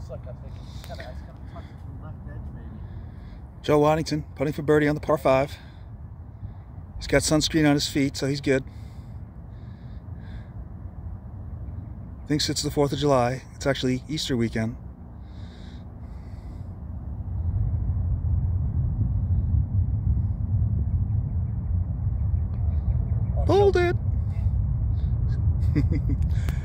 looks like I think it's kind of tucked to the left edge, maybe. Joe Waddington putting for birdie on the par 5. He's got sunscreen on his feet, so he's good. Thinks it's the 4th of July. It's actually Easter weekend. Hold it!